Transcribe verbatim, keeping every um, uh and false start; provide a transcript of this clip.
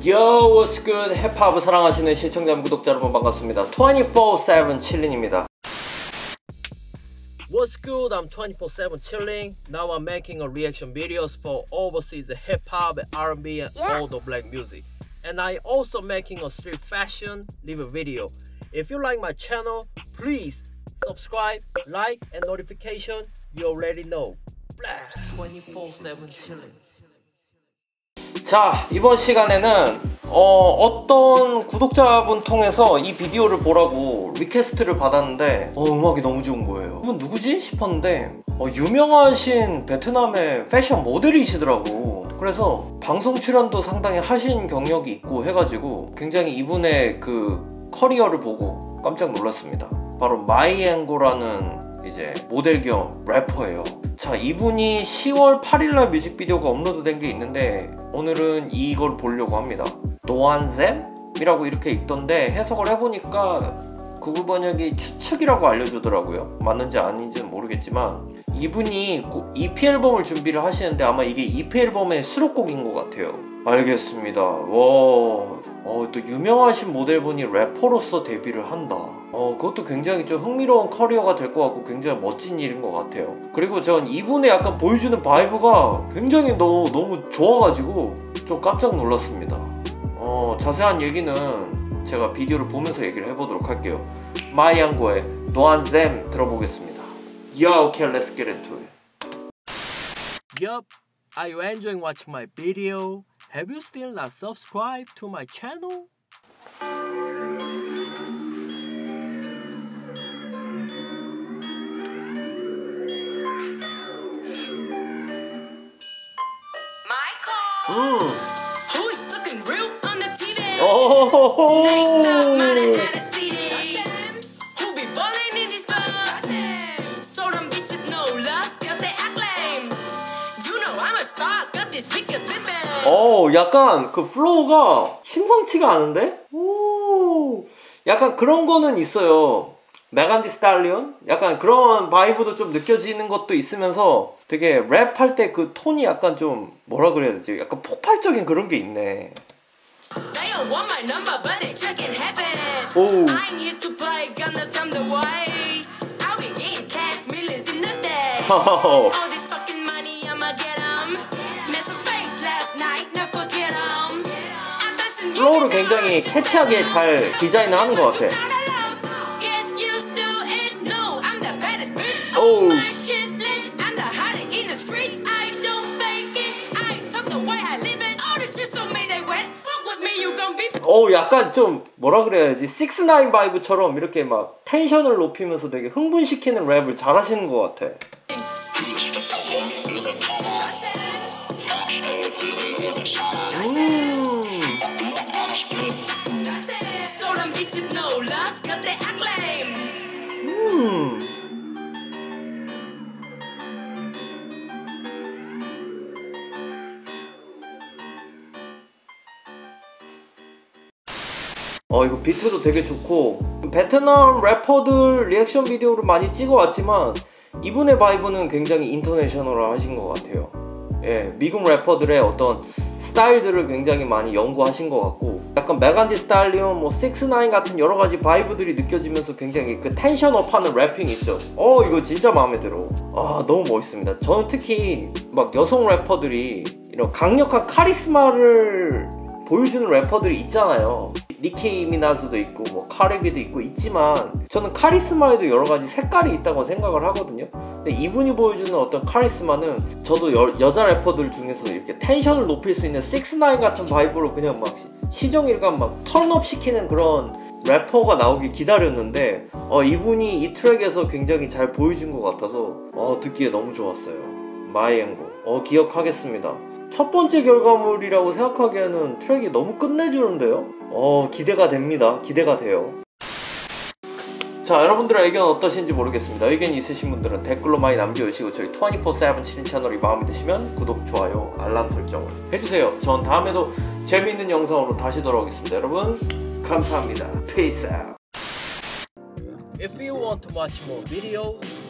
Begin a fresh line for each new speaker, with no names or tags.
Yo, what's good? 힙합을 사랑하시는 시청자 구독자 여러분 반갑습니다. twenty-four seven chilling입니다. What's good? I'm twenty-four seven chilling. Now I'm making a reaction videos for overseas hip-hop, R and B and yes. all the black music. And I also making a street fashion review video. If you like my channel, please subscribe, like and notification. You already know. Blast twenty-four seven chilling. 자, 이번 시간에는 어, 어떤 구독자분 통해서 이 비디오를 보라고 리퀘스트를 받았는데 어, 음악이 너무 좋은 거예요. 이분 누구지? 싶었는데 어, 유명하신 베트남의 패션 모델이시더라고. 그래서 방송 출연도 상당히 하신 경력이 있고 해가지고 굉장히 이분의 그 커리어를 보고 깜짝 놀랐습니다. 바로 마이앵고라는 이제 모델 겸 래퍼예요. 자, 이분이 시월 팔일날 뮤직비디오가 업로드된 게 있는데 오늘은 이걸 보려고 합니다. 노안샘이라고 이렇게 있던데 해석을 해보니까 구글 번역이 추측이라고 알려주더라고요. 맞는지 아닌지는 모르겠지만 이분이 이피 앨범을 준비를 하시는데 아마 이게 이피 앨범의 수록곡인 것 같아요. 알겠습니다. 와, 어, 또 유명하신 모델분이 래퍼로서 데뷔를 한다. 어, 그것도 굉장히 좀 흥미로운 커리어가 될 것 같고 굉장히 멋진 일인 것 같아요. 그리고 전 이분의 약간 보여주는 바이브가 굉장히 너무, 너무 좋아가지고 좀 깜짝 놀랐습니다. 어, 자세한 얘기는 제가 비디오를 보면서 얘기를 해보도록 할게요. 마이앵고의 노안샘 들어보겠습니다. Yo, okay, let's get into it. Yup, are you enjoying watching my video? Have you still not subscribed to my channel? Mm.
Who's looking real on the T V?
Oh.
Next up, might have had a C D. Who be ballin' in these clubs? So them bitches no love, cause they act lame. You know I'm a star, got this weakest bit bad.
어, 약간 그 플로우가 심상치가 않은데? 오, 약간 그런 거는 있어요. 메간 디 스탈리온? 약간 그런 바이브도 좀 느껴지는 것도 있으면서 되게 랩할 때 그 톤이 약간 좀 뭐라 그래야 되지? 약간 폭발적인 그런 게 있네.
They don't want my number, but it just can't happen.
오.
I ain't here to play, got no time to waste. I'll be getting cash millions in a day. All this fucking money, I'ma get 'em. Mess a face last night, never forget 'em.
플로우를 굉장히 캐치하게 잘 디자인을 하는 것 같아. 오. 오, 약간 좀 뭐라 그래야지 식스나인 바이브처럼 이렇게 막 텐션을 높이면서 되게 흥분시키는 랩을 잘 하시는 것 같아. 음. 음. 어, 이거 비트도 되게 좋고 베트남 래퍼들 리액션 비디오를 많이 찍어왔지만 이분의 바이브는 굉장히 인터내셔널 하신 것 같아요. 예, 미국 래퍼들의 어떤 스타일들을 굉장히 많이 연구하신 것 같고 약간 메간 디 스탈리온, 뭐 식스나인 같은 여러 가지 바이브들이 느껴지면서 굉장히 그 텐션업하는 래핑 있죠. 어, 이거 진짜 마음에 들어. 아, 너무 멋있습니다. 저는 특히 막 여성 래퍼들이 이런 강력한 카리스마를 보여주는 래퍼들이 있잖아요. 니키 미나즈도 있고 뭐 카리비도 있고 있지만 저는 카리스마에도 여러 가지 색깔이 있다고 생각을 하거든요. 근데 이분이 보여주는 어떤 카리스마는 저도 여, 여자 래퍼들 중에서 이렇게 텐션을 높일 수 있는 식스나인 같은 바이브로 그냥 막 시종일관 막 턴업 시키는 그런 래퍼가 나오길 기다렸는데 어, 이분이 이 트랙에서 굉장히 잘 보여준 것 같아서 어, 듣기에 너무 좋았어요. 마이앵고 어, 기억하겠습니다. 첫 번째 결과물이라고 생각하기에는 트랙이 너무 끝내주는데요? 어, 기대가 됩니다. 기대가 돼요. 자, 여러분들의 의견 어떠신지 모르겠습니다. 의견이 있으신 분들은 댓글로 많이 남겨주시고 저희 twenty-four seven 칠인 채널이 마음에 드시면 구독, 좋아요, 알람 설정을 해주세요. 전 다음에도 재미있는 영상으로 다시 돌아오겠습니다. 여러분 감사합니다. Peace out. If you want to watch more videos